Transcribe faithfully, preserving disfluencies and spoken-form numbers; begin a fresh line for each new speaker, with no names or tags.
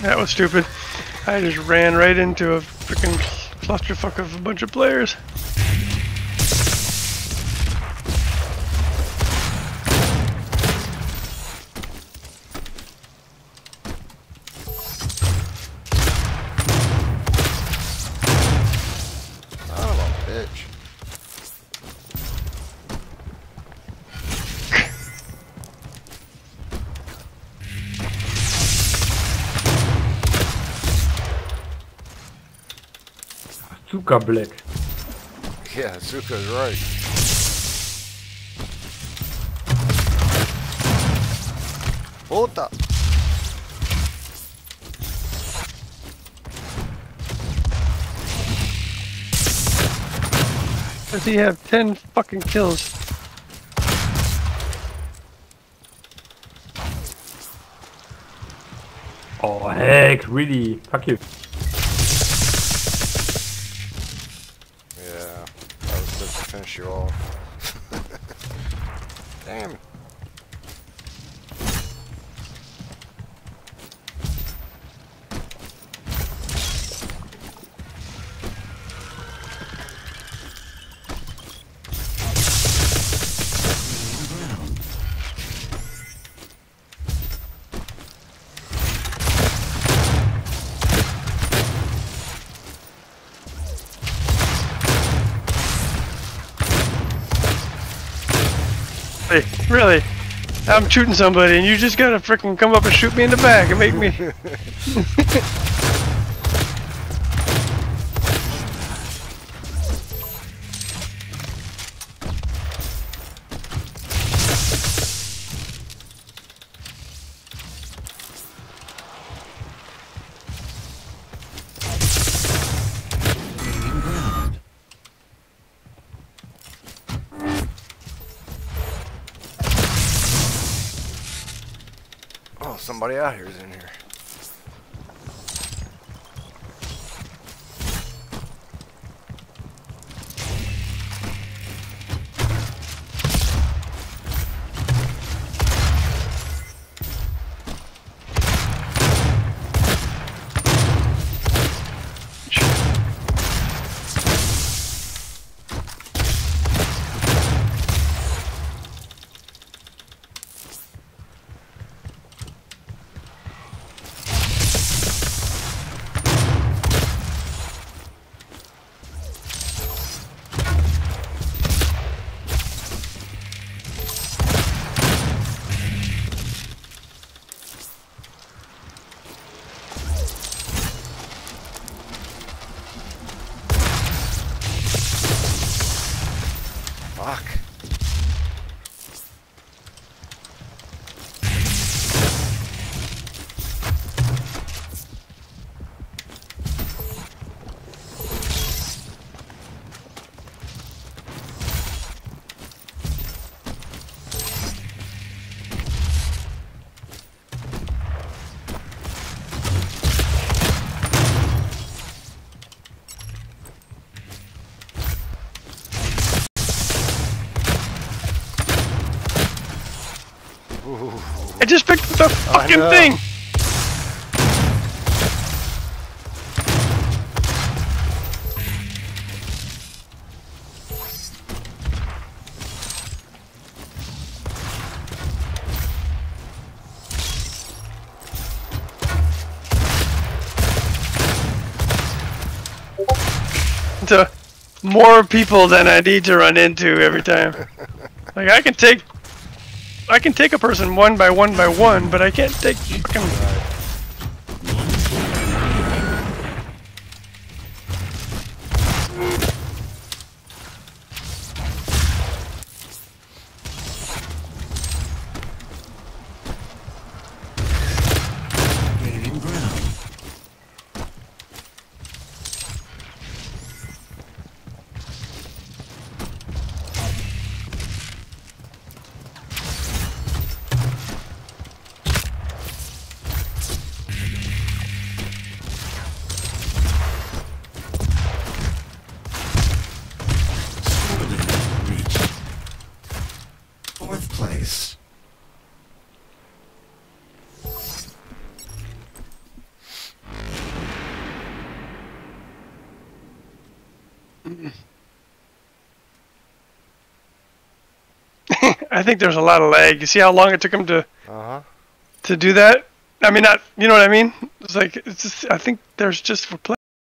That was stupid. I just ran right into a freaking clusterfuck of a bunch of players.
Zuka Black.
Yeah, Zuka's right. Puta!
Does he have ten fucking kills?
Oh heck, really? Fuck you.
Yeah, that was just to finish you off. Damn.
Hey, really? I'm shooting somebody and you just gotta frickin' come up and shoot me in the back and make me...
Oh, somebody out here is in here. Fuck.
I just picked up the fucking thing! To more people than I need to run into every time. Like I can take I can take a person one by one by one, but I can't take fucking...
Fourth place.
I think there's a lot of lag. You see how long it took him to
Uh-huh.
to do that? I mean, not, you know what I mean? It's like, it's just, I think there's just for play.